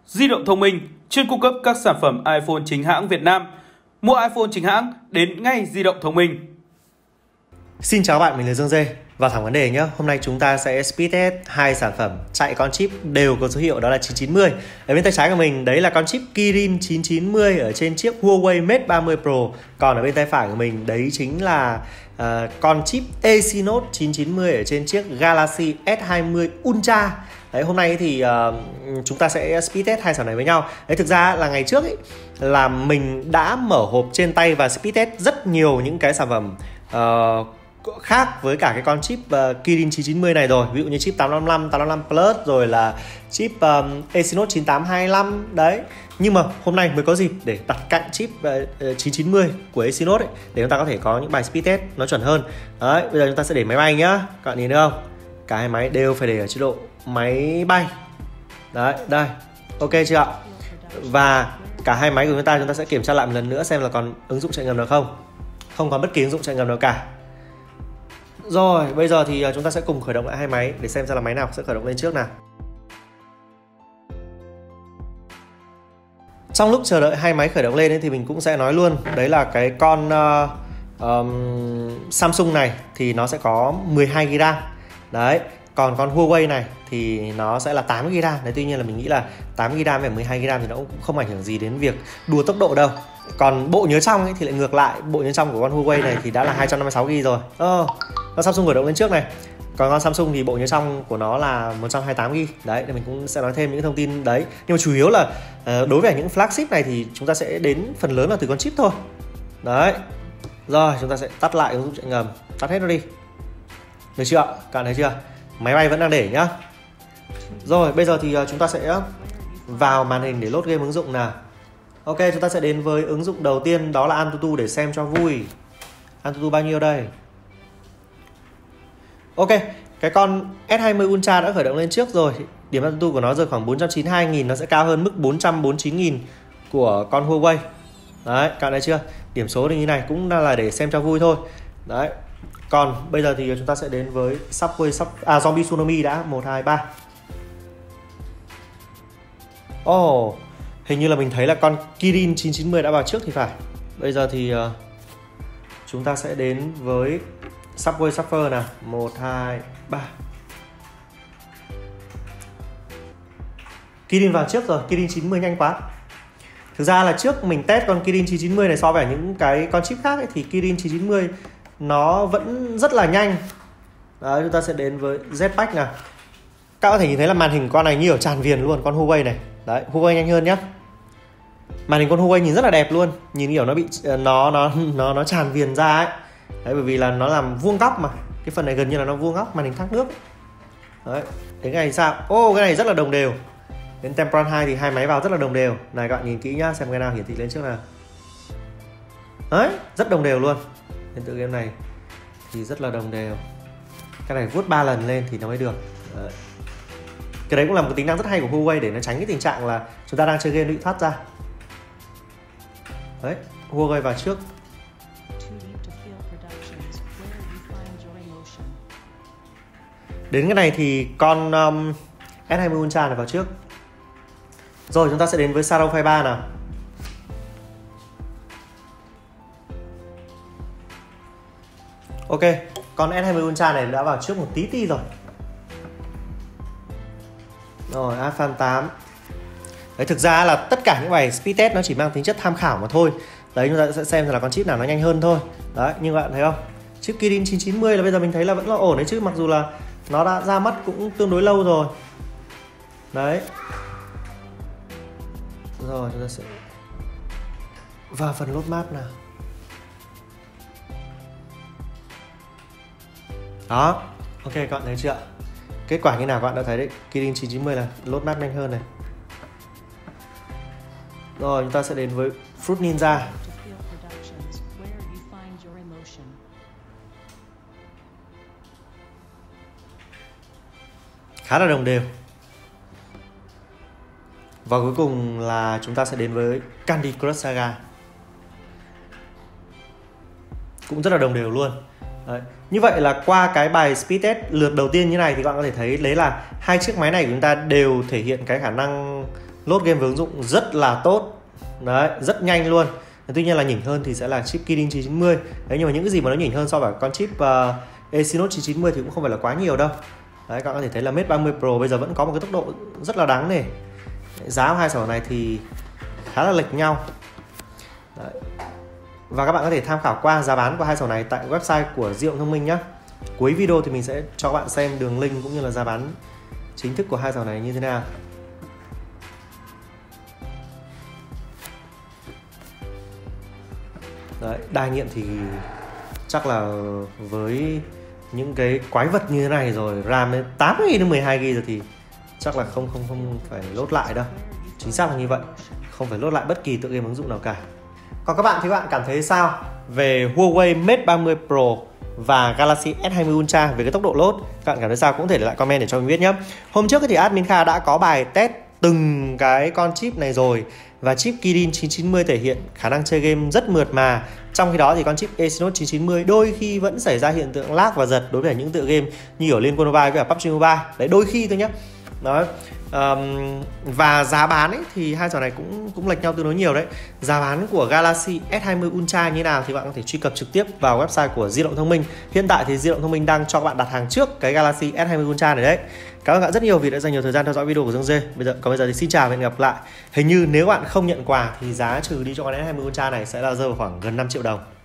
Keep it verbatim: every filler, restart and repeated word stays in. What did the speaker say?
Di động thông minh chuyên cung cấp các sản phẩm iPhone chính hãng Việt Nam. Mua iPhone chính hãng đến ngay Di động thông minh. Xin chào bạn, mình là Dương Dê. Vào thẳng vấn đề nhé. Hôm nay chúng ta sẽ speed test hai sản phẩm chạy con chip đều có số hiệu đó là chín chín mươi. Ở bên tay trái của mình đấy là con chip Kirin chín chín mươi ở trên chiếc Huawei Mate ba mươi Pro. Còn ở bên tay phải của mình đấy chính là uh, con chip Exynos chín chín mươi ở trên chiếc Galaxy S hai mươi Ultra. Đấy, hôm nay thì uh, chúng ta sẽ speed test hai sản này với nhau. Đấy, thực ra là ngày trước ấy, là mình đã mở hộp trên tay và speed test rất nhiều những cái sản phẩm uh, khác với cả cái con chip uh, Kirin chín chín mươi này rồi. Ví dụ như chip tám năm lăm, tám năm lăm Plus, rồi là chip um, Exynos chín tám hai lăm. Đấy, nhưng mà hôm nay mới có dịp để đặt cạnh chip uh, chín chín mươi của Exynos ấy, để chúng ta có thể có những bài speed test nó chuẩn hơn. Đấy, bây giờ chúng ta sẽ để máy bay nhá. Các bạn nhìn thấy không? Cả hai máy đều phải để ở chế độ máy bay. Đấy, đây, ok chưa ạ? Và cả hai máy của chúng ta chúng ta sẽ kiểm tra lại một lần nữa xem là còn ứng dụng chạy ngầm nào không. Không có bất kỳ ứng dụng chạy ngầm nào cả. Rồi, bây giờ thì chúng ta sẽ cùng khởi động lại hai máy để xem ra là máy nào sẽ khởi động lên trước nào. Trong lúc chờ đợi hai máy khởi động lên ấy, thì mình cũng sẽ nói luôn, đấy là cái con uh, um, Samsung này thì nó sẽ có mười hai gi ga bai. Đấy, còn con Huawei này thì nó sẽ là tám gi ga bai. Đấy, tuy nhiên là mình nghĩ là tám gi ga bai và mười hai gi ga bai thì nó cũng không ảnh hưởng gì đến việc đua tốc độ đâu. Còn bộ nhớ trong ấy thì lại ngược lại, bộ nhớ trong của con Huawei này thì đã là hai trăm năm mươi sáu gi ga bai rồi. Ờ, con Samsung khởi động lên trước này. Còn con Samsung thì bộ nhớ trong của nó là một trăm hai mươi tám gi ga bai. Đấy, thì mình cũng sẽ nói thêm những thông tin đấy. Nhưng mà chủ yếu là đối với những flagship này thì chúng ta sẽ đến phần lớn là từ con chip thôi. Đấy. Rồi, chúng ta sẽ tắt lại ứng dụng chạy ngầm, tắt hết nó đi. Được chưa ạ? Các bạn thấy chưa? Máy bay vẫn đang để nhá. Rồi, bây giờ thì chúng ta sẽ vào màn hình để load game ứng dụng nào. Ok, chúng ta sẽ đến với ứng dụng đầu tiên, đó là Antutu để xem cho vui. Antutu bao nhiêu đây? Ok, cái con S hai mươi Ultra đã khởi động lên trước rồi. Điểm Antutu của nó rơi khoảng bốn trăm chín mươi hai nghìn, nó sẽ cao hơn mức bốn trăm bốn mươi chín nghìn của con Huawei. Đấy, các bạn thấy chưa? Điểm số thì như này cũng là để xem cho vui thôi. Đấy. Còn bây giờ thì chúng ta sẽ đến với Subway sub à Zombie Tsunami đã, một hai ba. Ồ, oh, hình như là mình thấy là con Kirin chín chín mươi đã vào trước thì phải. Bây giờ thì uh, chúng ta sẽ đến với Subway Surfer nào, một hai ba. Kirin vào trước rồi, Kirin chín mươi nhanh quá. Thực ra là trước mình test con Kirin chín chín mươi này so với những cái con chip khác ấy, thì Kirin chín chín mươi nó vẫn rất là nhanh. Đấy, chúng ta sẽ đến với Jetpack nào. Các bạn có thể nhìn thấy là màn hình con này như ở tràn viền luôn, con Huawei này. Đấy, Huawei nhanh hơn nhá. Màn hình con Huawei nhìn rất là đẹp luôn, nhìn kiểu nó bị nó nó nó nó tràn viền ra ấy. Đấy, bởi vì là nó làm vuông góc mà. Cái phần này gần như là nó vuông góc, màn hình thác nước. Đấy, cái này sao? Ô, oh, cái này rất là đồng đều. Đến Temperon hai thì hai máy vào rất là đồng đều. Này các bạn nhìn kỹ nhá, xem cái nào hiển thị lên trước nào. Đấy, rất đồng đều luôn. Hiện tượng game này thì rất là đồng đều. Cái này vuốt ba lần lên thì nó mới được. Đấy. Cái đấy cũng là một tính năng rất hay của Huawei để nó tránh cái tình trạng là chúng ta đang chơi game bị thoát ra. Đấy, Huawei vào trước. Đến cái này thì con um, S hai mươi Ultra này vào trước. Rồi chúng ta sẽ đến với Shadow Fight ba nào. Ok, con S hai mươi Ultra này đã vào trước một tí tí rồi. Rồi, Alpha tám. Đấy, thực ra là tất cả những bài speed test nó chỉ mang tính chất tham khảo mà thôi. Đấy, chúng ta sẽ xem là con chip nào nó nhanh hơn thôi. Đấy, nhưng các bạn thấy không? Chip Kirin chín chín mươi là bây giờ mình thấy là vẫn là ổn đấy chứ, mặc dù là nó đã ra mắt cũng tương đối lâu rồi. Đấy. Rồi, chúng ta sẽ vào phần load map nào. Đó, ok các bạn thấy chưa? Kết quả như nào các bạn đã thấy đấy, Kirin chín chín mươi là load map nhanh hơn này. Rồi chúng ta sẽ đến với Fruit Ninja. Khá là đồng đều. Và cuối cùng là chúng ta sẽ đến với Candy Crush Saga. Cũng rất là đồng đều luôn. Đấy. Như vậy là qua cái bài speed test lượt đầu tiên như này thì các bạn có thể thấy đấy là hai chiếc máy này của chúng ta đều thể hiện cái khả năng Load game với ứng dụng rất là tốt. Đấy, rất nhanh luôn. Tuy nhiên là nhỉnh hơn thì sẽ là chip Kirin chín chín mươi. Đấy, nhưng mà những cái gì mà nó nhỉnh hơn so với con chip uh, Exynos chín chín mươi thì cũng không phải là quá nhiều đâu. Đấy, các bạn có thể thấy là Mate ba mươi Pro bây giờ vẫn có một cái tốc độ rất là đáng nể. Giá của hai sản phẩm này thì khá là lệch nhau. Đấy. Và các bạn có thể tham khảo qua giá bán của hai sản phẩm này tại website của Di động Thông Minh nhé. Cuối video thì mình sẽ cho các bạn xem đường link cũng như là giá bán chính thức của hai sản phẩm này như thế nào. Đấy, đa nhiệm thì chắc là với những cái quái vật như thế này rồi, RAM đến tám gi ga bai đến mười hai gi ga bai rồi thì chắc là không không không phải load lại đâu. Chính xác là như vậy, không phải load lại bất kỳ tựa game ứng dụng nào cả. Còn các bạn thì các bạn cảm thấy sao về Huawei Mate ba mươi Pro và Galaxy S hai mươi Ultra về cái tốc độ load? Các bạn cảm thấy sao cũng có thể để lại comment để cho mình biết nhé. Hôm trước thì admin Kha đã có bài test từng cái con chip này rồi, và chip Kirin chín chín mươi thể hiện khả năng chơi game rất mượt mà. Trong khi đó thì con chip Exynos chín chín mươi đôi khi vẫn xảy ra hiện tượng lag và giật đối với những tựa game như ở Liên Quân Mobile với cả pê u bê giê Mobile. Đấy, đôi khi thôi nhé. Đó. Um, và giá bán ấy thì hai trò này cũng cũng lệch nhau tương đối nhiều đấy. Giá bán của Galaxy S hai mươi Ultra như nào thì bạn có thể truy cập trực tiếp vào website của Di động Thông Minh. Hiện tại thì Di động Thông Minh đang cho các bạn đặt hàng trước cái Galaxy S hai mươi Ultra này đấy. Cảm ơn các bạn rất nhiều vì đã dành nhiều thời gian theo dõi video của Dương Dê. Bây giờ còn bây giờ thì xin chào và hẹn gặp lại. Hình như nếu bạn không nhận quà thì giá trừ đi cho con S hai mươi Ultra này sẽ là rơi vào khoảng gần năm triệu đồng.